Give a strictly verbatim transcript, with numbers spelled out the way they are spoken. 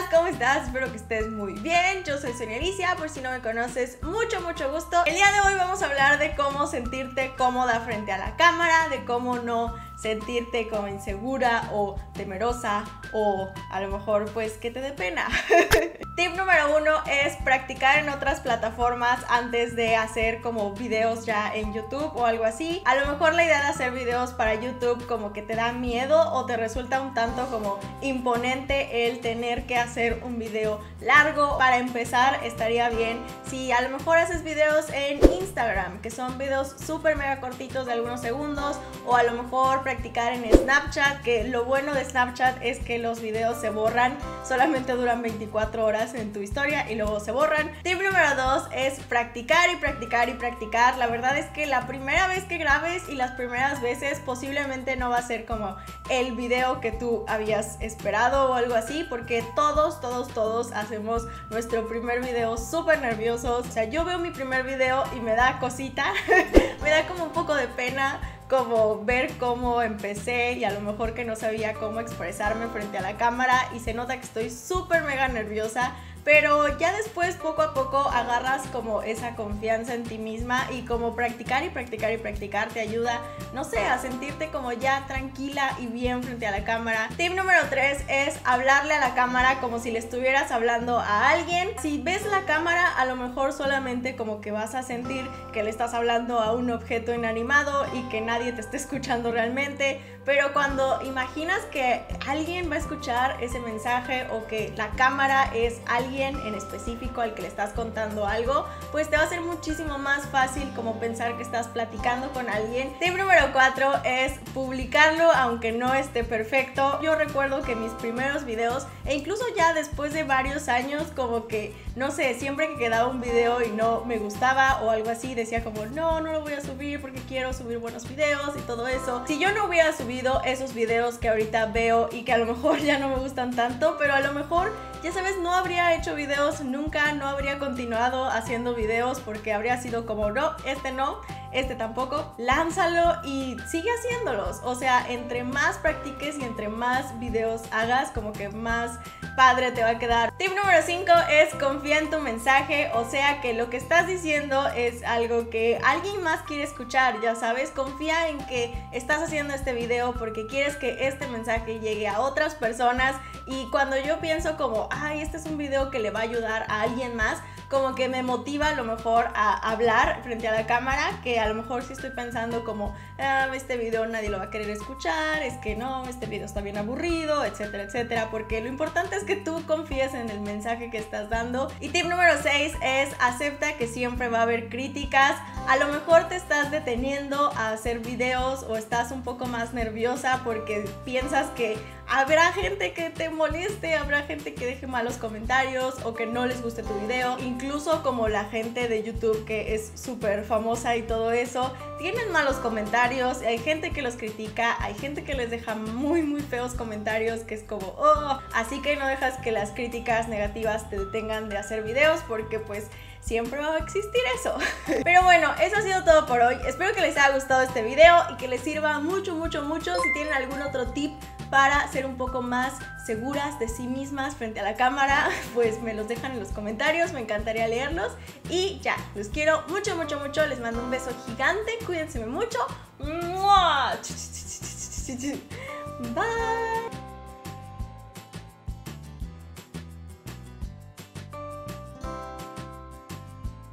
¿cómo estás? Espero que estés muy bien. Yo soy Sonia Alicia, por si no me conoces, mucho, mucho gusto. El día de hoy vamos a hablar de cómo sentirte cómoda frente a la cámara, de cómo no sentirte como insegura o temerosa o a lo mejor pues que te dé pena. Tip número uno es practicar en otras plataformas antes de hacer como videos ya en YouTube o algo así. A lo mejor la idea de hacer videos para YouTube como que te da miedo o te resulta un tanto como imponente el tener que hacer un video largo. Para empezar estaría bien si a lo mejor haces videos en Instagram, que son videos súper mega cortitos de algunos segundos, o a lo mejor practicar en Snapchat, que lo bueno de Snapchat es que los videos se borran, solamente duran veinticuatro horas en tu historia y luego se borran. Tip número dos es practicar y practicar y practicar. La verdad es que la primera vez que grabes y las primeras veces posiblemente no va a ser como el video que tú habías esperado o algo así, porque todos, todos, todos hacemos nuestro primer video súper nerviosos. O sea, yo veo mi primer video y me da cosita, me da como un poco de pena, como ver cómo empecé y a lo mejor que no sabía cómo expresarme frente a la cámara y se nota que estoy súper mega nerviosa. Pero ya después poco a poco agarras como esa confianza en ti misma y como practicar y practicar y practicar te ayuda, no sé, a sentirte como ya tranquila y bien frente a la cámara. Tip número tres es hablarle a la cámara como si le estuvieras hablando a alguien. Si ves la cámara, a lo mejor solamente como que vas a sentir que le estás hablando a un objeto inanimado y que nadie te está escuchando realmente, pero cuando imaginas que alguien va a escuchar ese mensaje o que la cámara es alguien en específico al que le estás contando algo, pues te va a ser muchísimo más fácil como pensar que estás platicando con alguien. Tip número cuatro es publicarlo aunque no esté perfecto. Yo recuerdo que mis primeros videos, e incluso ya después de varios años, como que, no sé, siempre que quedaba un video y no me gustaba o algo así, decía como, no, no lo voy a subir porque quiero subir buenos videos y todo eso. Si yo no hubiera subido esos videos que ahorita veo y que a lo mejor ya no me gustan tanto, pero a lo mejor, ya sabes, no habría hecho videos nunca, no habría continuado haciendo videos porque habría sido como, no, este no, este tampoco, lánzalo y sigue haciéndolos. O sea, entre más practiques y entre más videos hagas, como que más padre te va a quedar. Tip número cinco es confía en tu mensaje, o sea que lo que estás diciendo es algo que alguien más quiere escuchar, ya sabes, confía en que estás haciendo este video porque quieres que este mensaje llegue a otras personas. Y cuando yo pienso como, ay, este es un video que le va a ayudar a alguien más, como que me motiva a lo mejor a hablar frente a la cámara, que a lo mejor sí estoy pensando como, ah, este video nadie lo va a querer escuchar, es que no, este video está bien aburrido, etcétera, etcétera, porque lo importante es que tú confíes en el mensaje que estás dando. Y tip número seis es acepta que siempre va a haber críticas. A lo mejor te estás deteniendo a hacer videos o estás un poco más nerviosa porque piensas que habrá gente que te moleste, habrá gente que deje malos comentarios o que no les guste tu video. Incluso como la gente de YouTube que es súper famosa y todo eso, tienen malos comentarios, hay gente que los critica, hay gente que les deja muy muy feos comentarios que es como, oh, así que no dejas que las críticas negativas te detengan de hacer videos porque pues siempre va a existir eso. Pero bueno, eso ha sido todo por hoy. Espero que les haya gustado este video y que les sirva mucho, mucho, mucho. Si tienen algún otro tip para ser un poco más seguras de sí mismas frente a la cámara, pues me los dejan en los comentarios, me encantaría leerlos. Y ya, los quiero mucho, mucho, mucho. Les mando un beso gigante, cuídense mucho. Bye.